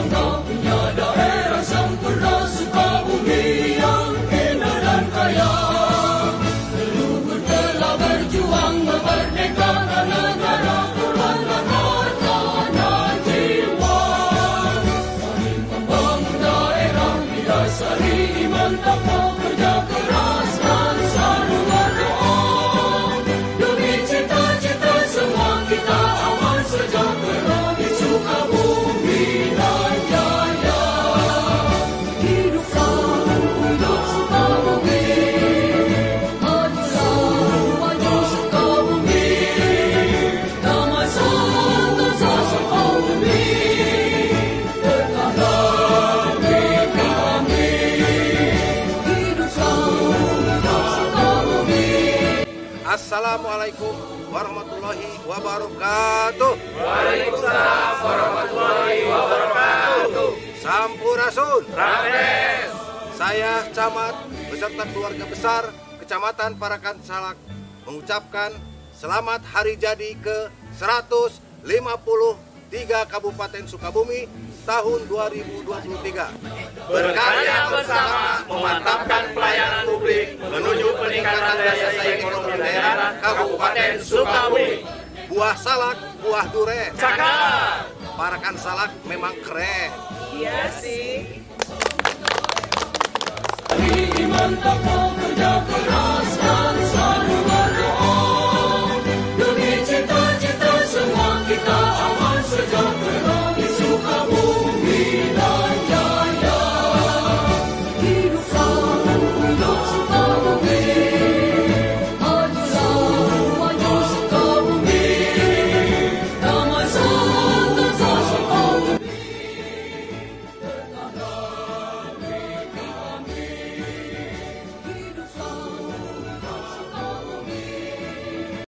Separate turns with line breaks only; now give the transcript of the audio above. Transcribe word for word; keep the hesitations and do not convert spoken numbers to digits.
bangga punya daerah sempurna Sukabumi yang indah dan kaya. Leluhur telah berjuang memerdekakan negara, korbankan harta dan jiwa. Mari membangun daerah didasari iman takwa, kerja keras dan selalu berdoa. Demi cita-cita semua kita aman sejahtera di Sukabumi dan Jaya. Hidup hidup Sukabumi, majulah maju Sukabumi, damai sentosa Sukabumi, berkah bagi kami. Hidup Sukabumi.
Assalamualaikum warahmatullahi wabarakatuh.
Waalaikumsalam warahmatullahi wabarakatuh.
Sampurasun.
Rames.
Saya Camat beserta keluarga besar Kecamatan Parakan Salak mengucapkan selamat hari jadi ke seratus lima puluh tiga Kabupaten Sukabumi tahun dua ribu dua puluh tiga.
Berkarya bersama memantapkan pelayanan publik menuju peningkatan daya saing ekonomi daerah Kabupaten Sukabumi.
Buah salak, buah durian.
Cakap.
Parakan Salak memang keren.
Iya sih.
Iman takwa kerja keras.